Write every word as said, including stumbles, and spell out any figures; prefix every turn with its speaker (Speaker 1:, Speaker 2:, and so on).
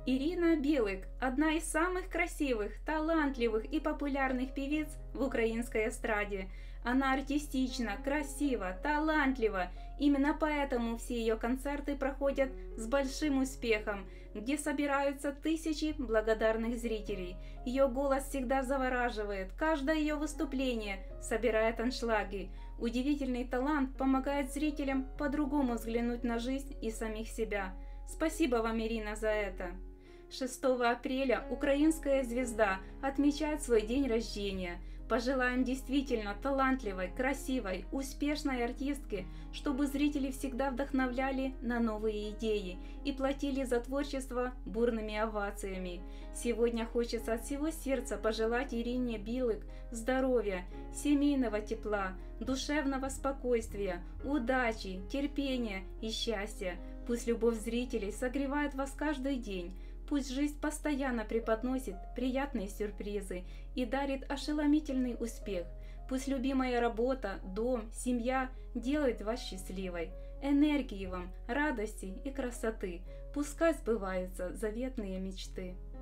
Speaker 1: Ирина Билык – одна из самых красивых, талантливых и популярных певиц в украинской эстраде. Она артистична, красива, талантлива. Именно поэтому все ее концерты проходят с большим успехом, где собираются тысячи благодарных зрителей. Ее голос всегда завораживает, каждое ее выступление собирает аншлаги. Удивительный талант помогает зрителям по-другому взглянуть на жизнь и самих себя. Спасибо вам, Ирина, за это! шестого апреля украинская звезда отмечает свой день рождения. Пожелаем действительно талантливой, красивой, успешной артистке, чтобы зрители всегда вдохновляли на новые идеи и платили за творчество бурными овациями. Сегодня хочется от всего сердца пожелать Ирине Билык здоровья, семейного тепла, душевного спокойствия, удачи, терпения и счастья. Пусть любовь зрителей согревает вас каждый день. Пусть жизнь постоянно преподносит приятные сюрпризы и дарит ошеломительный успех. Пусть любимая работа, дом, семья делают вас счастливой. Энергии вам, радости и красоты. Пускай сбываются заветные мечты.